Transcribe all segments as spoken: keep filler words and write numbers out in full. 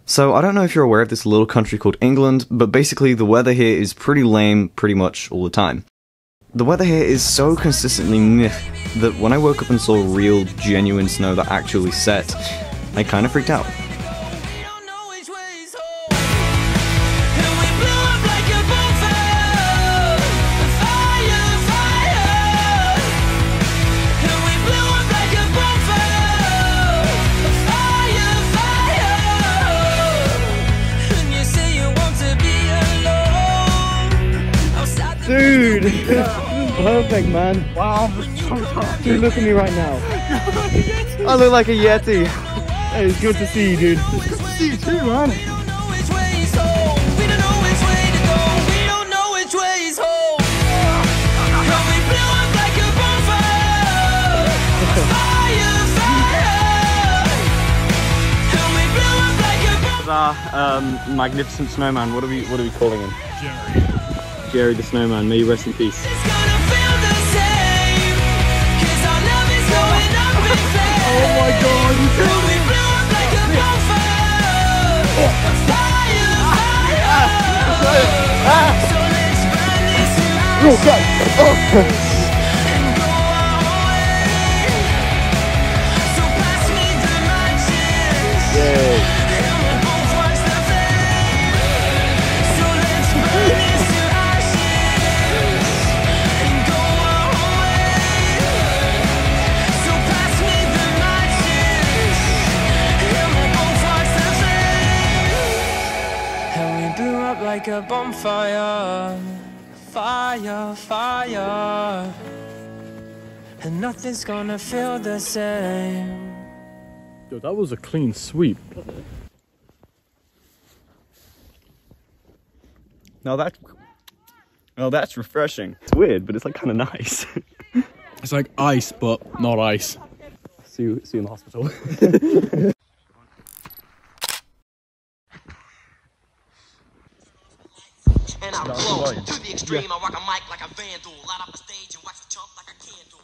So I don't know if you're aware of this little country called England, but basically the weather here is pretty lame pretty much all the time. The weather here is so consistently meh that when I woke up and saw real, genuine snow that actually set, I kind of freaked out. Dude, this is perfect, man. Wow, dude, look at me right now. I look like a Yeti. Hey, it's good to see you, dude. It's good to see you too, man. Our um, magnificent snowman. What are we? What are we calling him? Jerry. Jerry the snowman. May you rest in peace. Oh my God! You killed me. Oh God! Oh. Like a bonfire, fire, fire, and nothing's gonna feel the same. Yo, that was a clean sweep. No, that's no, that's refreshing. It's weird, but it's like kind of nice. It's like ice, but not ice. See you, see you in the hospital. And I roll to the extreme. Yeah. I rock a mic like a vandal. Light up a stage and wax a chump like a candle.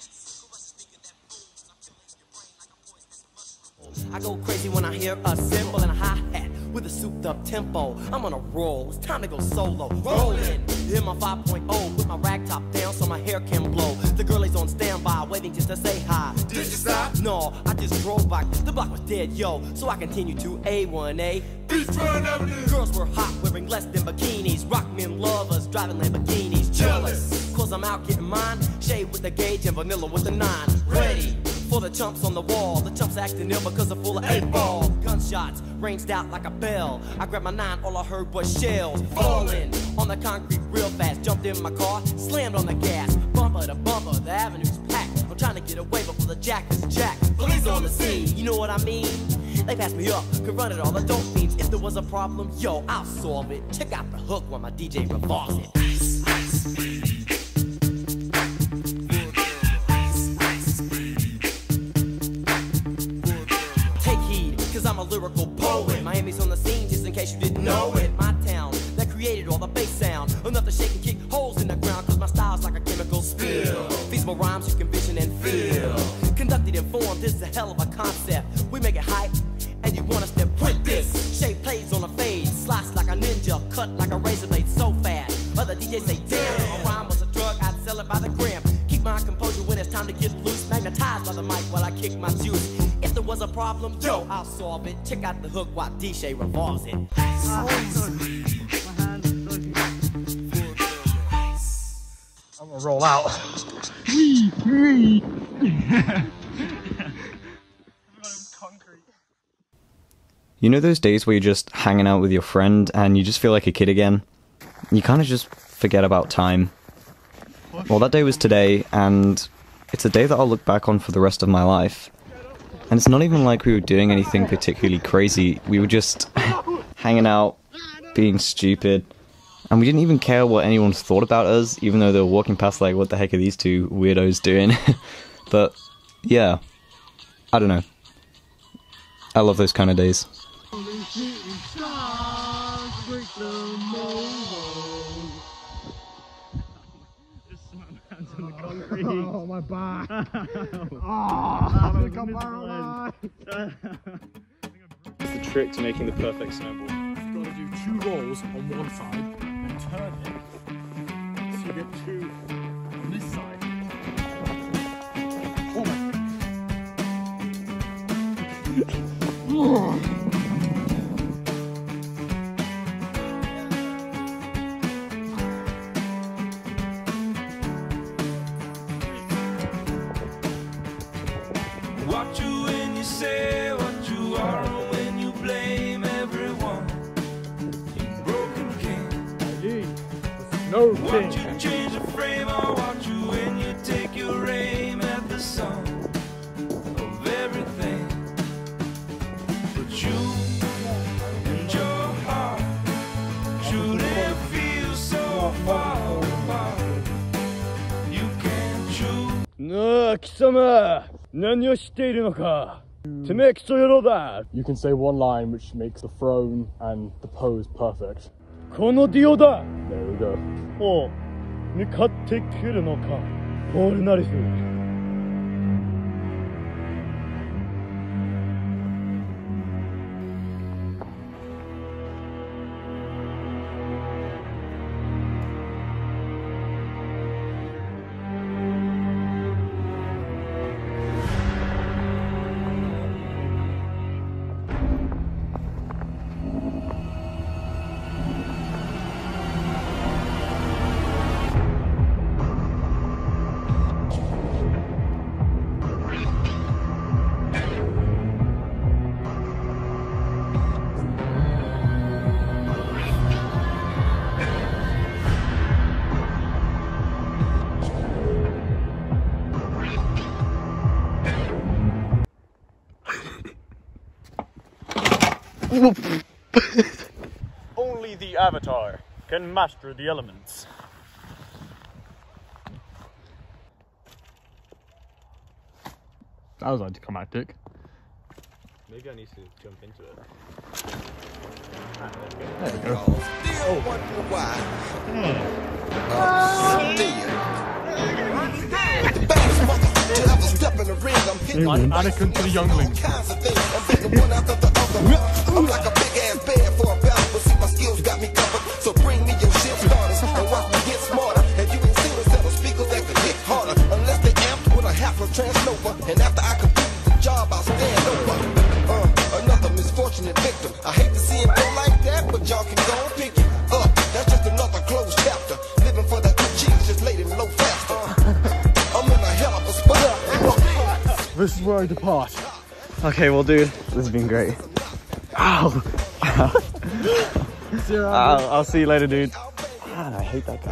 I go crazy when I hear a cymbal and a hi-hat with a souped up tempo. I'm on a roll. It's time to go solo. Rolling in my five point oh with my rag top down so my hair can blow. The girl is on standby waiting just to say hi. Did you stop? No, I just drove back. The block was dead, yo. So I continue to A one A. Girls were hot, wearing less than bikinis. Rock men lovers, driving Lamborghinis. Jealous, cause I'm out getting mine. Shade with the gauge and vanilla with the nine. Ready for the chumps on the wall. The chumps acting ill because they're full of eight ball. Gunshots ranged out like a bell. I grabbed my nine, all I heard was shells falling on the concrete real fast. Jumped in my car, slammed on the gas. Bumper to bumper, the avenue's packed. I'm trying to get away before the jack is jacked. Police on the scene, you know what I mean? They passed me up, could run it all, the dope fiends. If there was a problem, yo, I'll solve it. Check out the hook while my D J revolves it. Ice, ice. Take heed, cause I'm a lyrical poet. Miami's on the scene, just in case you didn't know it. My town, that created all the bass sound. Enough to shake and kick holes in the ground, cause my style's like a chemical spill. Feasible rhymes you can vision and feel. Conducted in form, this is a hell of a concept. We make it hype, and you want us to print this. Shape plays on a fade, slice like a ninja, cut like a razor blade so fast. Other D Js say, damn, if a rhyme was a drug, I'd sell it by the gram. Keep my composure when it's time to get loose. Magnetized by the mic while I kick my juice. If there was a problem, yo, I'll solve it. Check out the hook while D J revolves it. I'm gonna roll out. You know those days where you're just hanging out with your friend and you just feel like a kid again? You kind of just forget about time. Well, that day was today, and it's a day that I'll look back on for the rest of my life. And it's not even like we were doing anything particularly crazy. We were just hanging out, being stupid, and we didn't even care what anyone thought about us, even though they were walking past like, what the heck are these two weirdos doing? But, yeah. I don't know. I love those kind of days. Oh, my back! Oh, I'm gonna come out alive! is the trick to making the perfect snowball. You've got to do two rolls on one side and turn it so you get two on this side. Oh. What you when you say what you are, or when you blame everyone. In Broken King. No What king. you change the frame, or what you when you take your aim at the sun of everything. But you and your heart shouldn't feel so far apart. You can't choose. なあ貴様何を知っているのかてめえクソ野郎だ You can say one line which makes the throne and the pose perfect. このディオだ There we go. おう向かってくるのかポールナリス Only the Avatar can master the elements. That was anticlimactic. Maybe I need to jump into it. Still wonder why. Uh, the baddest motherfucker to ever step in the ring. I'm hitting Like Anakin to the youngling. kinds of things. I'm hitting one after the other. I'm like a big ass bear for a battle, but see my skills got me covered. So bring me your shit starters and watch me get smarter. And you ain't seen a set of speakers that can hit harder unless they amped with a half a transnova. And after I complete the job, I'll stand over. Uh, another misfortunate victim. I hate to see him go like that, but y'all can go and pick it up. That's just another closed chapter. Living for the good cheese, just laid it low faster. I'm in a hell of a spot. This is where I depart. Okay, well, dude, this has been great. Ow! See you around. I'll, I'll see you later, dude. Man, I hate that guy.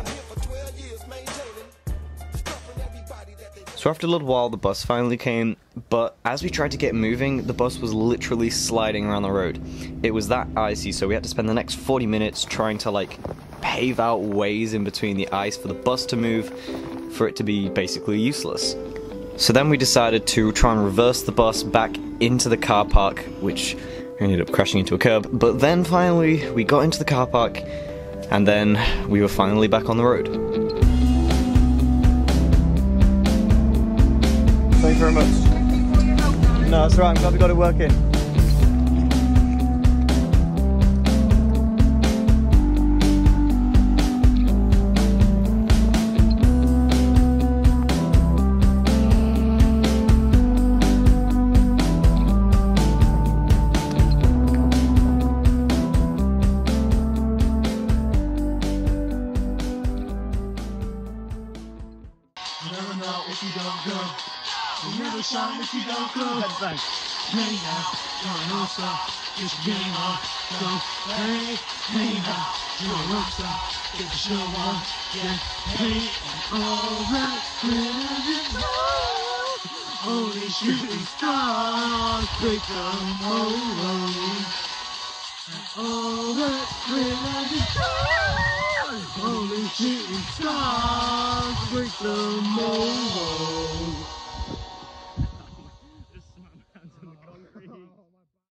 So after a little while, the bus finally came, but as we tried to get moving, the bus was literally sliding around the road. It was that icy, so we had to spend the next forty minutes trying to, like, pave out ways in between the ice for the bus to move, for it to be basically useless. So then we decided to try and reverse the bus back into the car park, which ended up crashing into a curb. But then finally, we got into the car park, and then we were finally back on the road. Thank you very much. No, that's right, I'm glad we got it working. If you don't go, you never shine if you don't go. Hey now, you're a rockstar, get your game on. Go, hey, hey now, you're a rockstar, get the show on. Get paid and all that glitters gold. Only shooting stars break the mold. And all that glitters gold. Only shooting stars break the mold.